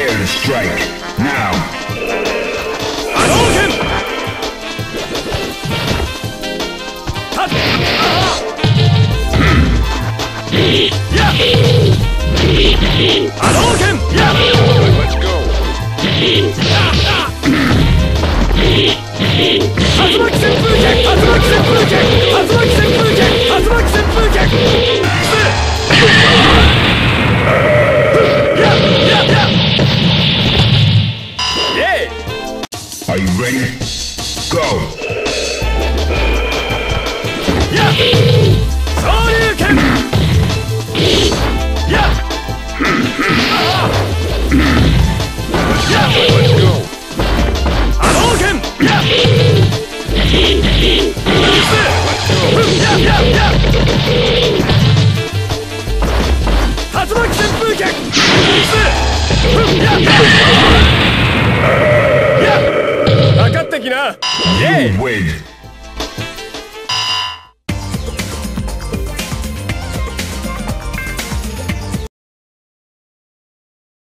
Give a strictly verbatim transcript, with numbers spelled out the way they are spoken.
Prepare to strike. Now. Hadouken! Hat! Yeah! Hadouken! Yeah! Let's go. Hatsumaki senpuu kick! Hatsumaki senpuu kick! Hatsumaki senpuu kick! Hatsumaki senpuu kick! Yeah! Yeah! Yeah! Yeah! Are you ready? Go! Yeah! Shoryuken! Yeah! Yeah! Let's go! Hadouken! Yeah! Let's go! Yeah! Yeah! Yeah! Hatsumaki senpuu kick! Yeah! Yeah! かかってきな。イエーイ。 You win.